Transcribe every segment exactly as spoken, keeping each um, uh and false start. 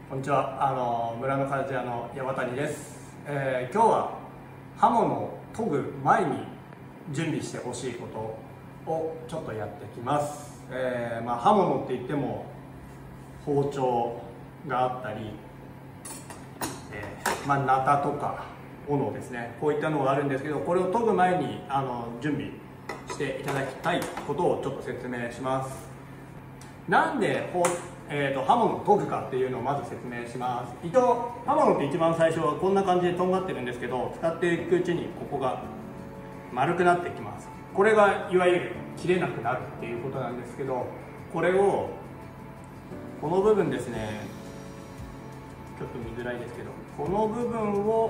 こんにちは。あの村の鍛冶屋の山谷です。えー、今日は刃物を研ぐ前に準備してほしいことをちょっとやってきます。えーまあ、刃物って言っても包丁があったり、えーまあ、ナタとか斧ですね、こういったのがあるんですけど、これを研ぐ前にあの準備していただきたいことをちょっと説明します。なんで包えー、と刃物を研ぐかっていうのをまず説明します。一応刃物って一番最初はこんな感じでとんがってるんですけど、使っていくうちにここが丸くなってきます。これがいわゆる切れなくなるっていうことなんですけど、これをこの部分ですね、ちょっと見づらいですけど、この部分を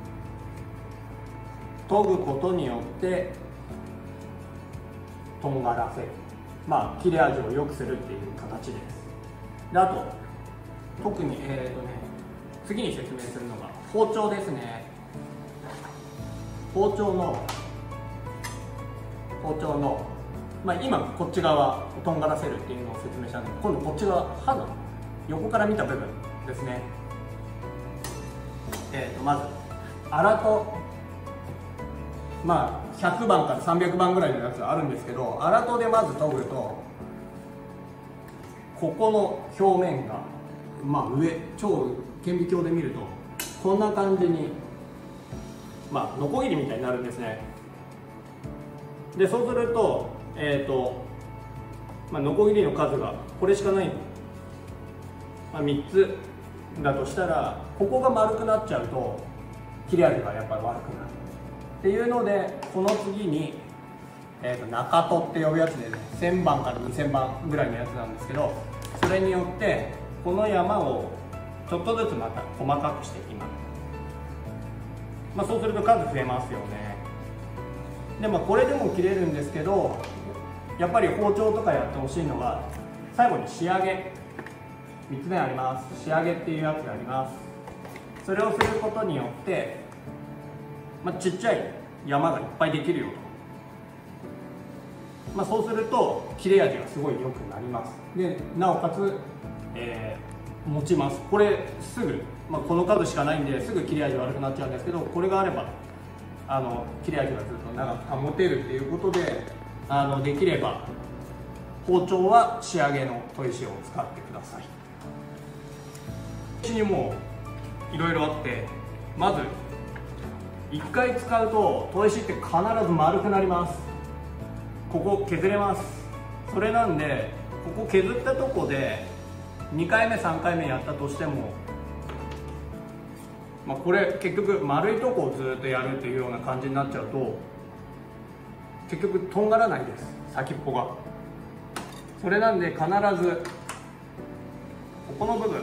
研ぐことによってとんがらせる、まあ切れ味を良くするっていう形です。であと特に、えーとね、次に説明するのが包丁ですね。包丁の包丁の、まあ、今こっち側をとんがらせるっていうのを説明したので、今度こっち側、刃の横から見た部分ですね。えーとまず粗と、まあひゃくばんからさんびゃくばんぐらいのやつがあるんですけど、粗とでまず研ぐとここの表面が、まあ、上超顕微鏡で見るとこんな感じに、まあ、ノコギリみたいになるんですね。でそうすると、えーとまあ、ノコギリの数がこれしかない、まあ、みっつだとしたら、ここが丸くなっちゃうと切れ味がやっぱり悪くなるっていうので、この次に、えーと中砥って呼ぶやつでね、せんばんからにせんばんぐらいのやつなんですけど、それによってこの山をちょっとずつまた細かくしていきます。まあ、そうすると数増えますよね。でまあこれでも切れるんですけど、やっぱり包丁とかやってほしいのが最後に仕上げ、みっつめあります。仕上げっていうやつがあります。それをすることによって、まあ、ちっちゃい山がいっぱいできるよと。まあ、そうすると切れ味がすごい良くなります。でなおかつ、えー、持ちます。これすぐ、まあ、この数しかないんですぐ切れ味悪くなっちゃうんですけど、これがあればあの切れ味がずっと長く保てるっていうことで、あのできれば包丁は仕上げの砥石を使ってください。砥石にもいろいろあって、まずいっかい使うと砥石って必ず丸くなります。ここ削れます。それなんでここ削ったとこでにかいめさんかいめやったとしても、まあ、これ結局丸いとこをずっとやるっていうような感じになっちゃうと結局とんがらないです、先っぽが。それなんで必ずここの部分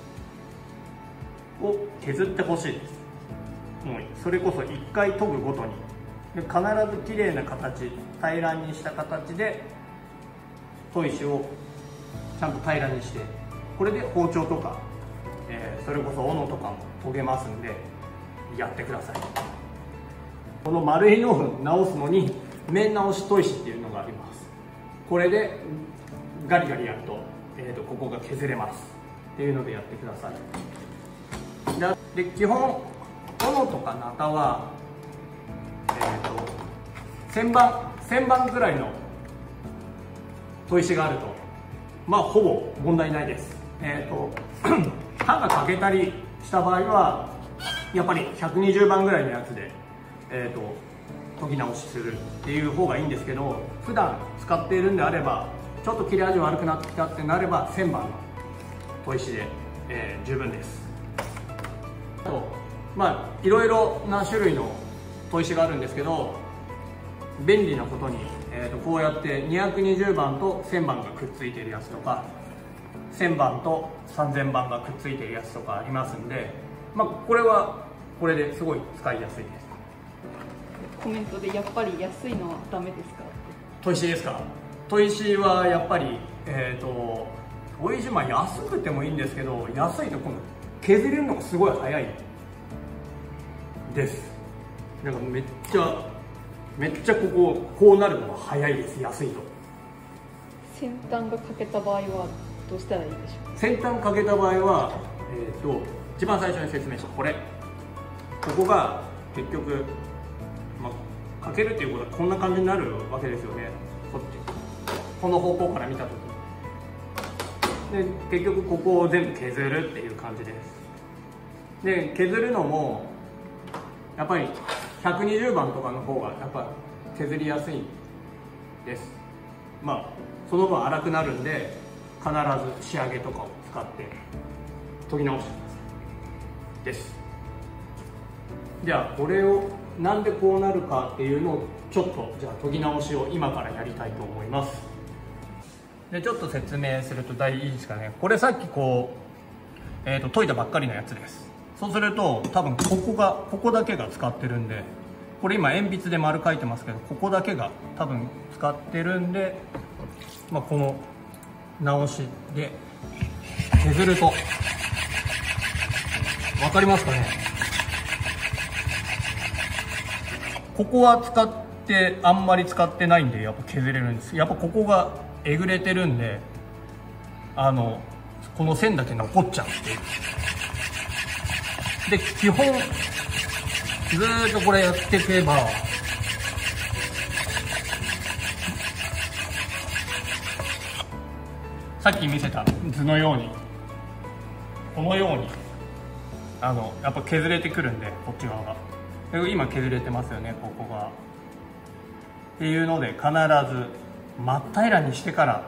を削ってほしいです。もうそれこそいっかい研ぐごとにで必ず綺麗な形、平らにした形で砥石をちゃんと平らにして、これで包丁とか、えー、それこそ斧とかも研げますんでやってください。この丸いのを直すのに面直し砥石っていうのがあります。これでガリガリやると、えー、とここが削れますっていうのでやってください。で基本斧とかナタはえー、とせんばんせんばんぐらいの砥石があるとまあほぼ問題ないです。えー、と刃が欠けたりした場合はやっぱりひゃくにじゅうばんぐらいのやつで、えー、と研ぎ直しするっていう方がいいんですけど、普段使っているんであればちょっと切れ味悪くなってきたってなればせんばんの砥石で、えー、十分です。あとまあいろいろな種類の砥石があるんですけど、便利なことに、えー、とこうやってにひゃくにじゅうばんとせんばんがくっついてるやつとか、せんばんとさんぜんばんがくっついてるやつとかありますんで、まあ、これはこれですごい使いやすいです。 コメントでやっぱり安いのはダメですか？ 砥石ですか？砥石はやっぱり、えー、と砥石、まあ安くてもいいんですけど、安いと今度削れるのがすごい早いです。なんかめっちゃめっちゃこここうなるのが早いです、安いと。 先端が欠けた場合はどうしたらいいでしょう？ 先端欠けた場合は、 えー、と一番最初に説明したこれ、ここが結局、まあ、かけるっていうことはこんな感じになるわけですよね。こっちこの方向から見た時で、結局ここを全部削るっていう感じです。で削るのもやっぱりひゃくにじゅうばんとかの方がやっぱ削りやすいんです。まあその分粗くなるんで、必ず仕上げとかを使って研ぎ直してくださいです。じゃあこれをなんでこうなるかっていうのをちょっとじゃあ研ぎ直しを今からやりたいと思います。でちょっと説明すると大いいですかね。これさっきこう、えー、と研いだばっかりのやつです。そうすると多分ここがここだけが使ってるんで、これ今鉛筆で丸書いてますけど、ここだけが多分使ってるんで、まあ、この直しで削ると分かりますかね。ここは使ってあんまり使ってないんでやっぱ削れるんです。やっぱここがえぐれてるんで、あのこの線だけ残っちゃうっていう。で基本ずーっとこれやっていけばさっき見せた図のようにこのようにあのやっぱ削れてくるんで、こっち側がで今削れてますよね、ここがっていうので、必ず真っ平らにしてから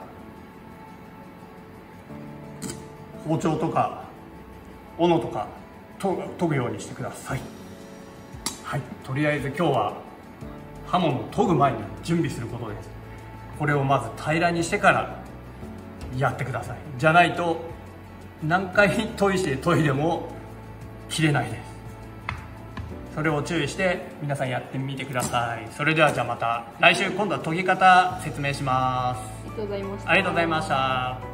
包丁とか斧とか研ぐようにしてください。はい、とりあえず今日は刃物を研ぐ前に準備することです。これをまず平らにしてからやってください。じゃないと何回研いで研いでも切れないです。それを注意して皆さんやってみてください。それではじゃあまた来週、今度は研ぎ方説明します。 ありがとうございました。 ありがとうございました。